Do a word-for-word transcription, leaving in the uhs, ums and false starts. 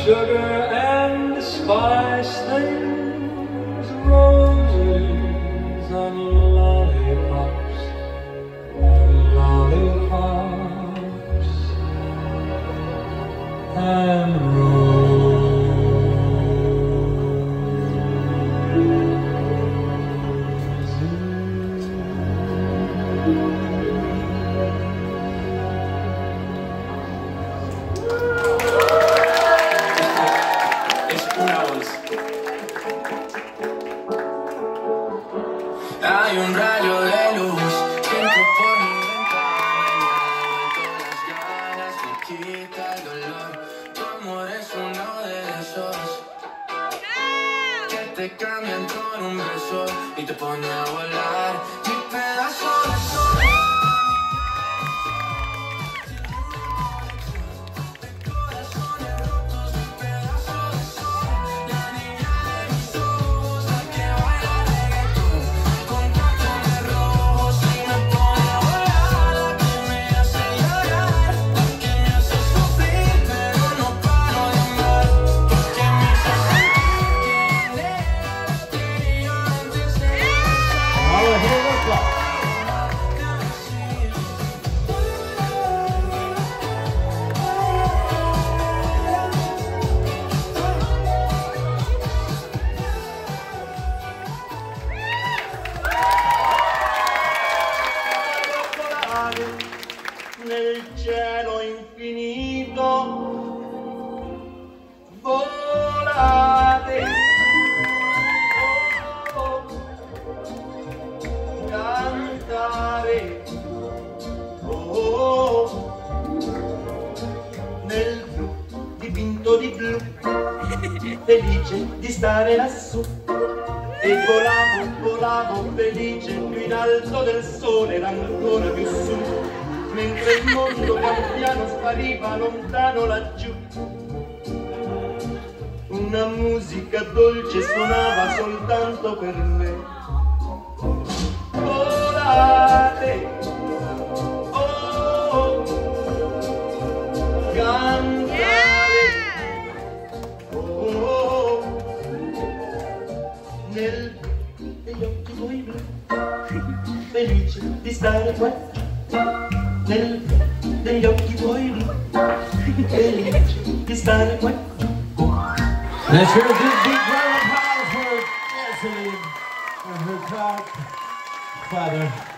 sugar and spice things, roses and lollipops, and lollipops and hay un rayo de luz que entró por mi ventana, me vuelto las ganas, me quita el dolor. Tu amor es uno de esos que te cambian con un beso y te pone a volar. Mi pedazo de sol. Nel cielo infinito volare, oh, cantare, oh, nel blu dipinto di blu, felice di stare lassù. E volavo, volavo felice, più in alto del sole era ancora più su, mentre il mondo pian piano spariva lontano laggiù. Una musica dolce suonava soltanto per me. Volare, oh, cantare, oh, nel degli occhi tuoi blu, felice di stare qua, nel degli occhi tuoi blu, felice di stare qua. Let's hear a big, big round of applause for Gescilene and her godfather.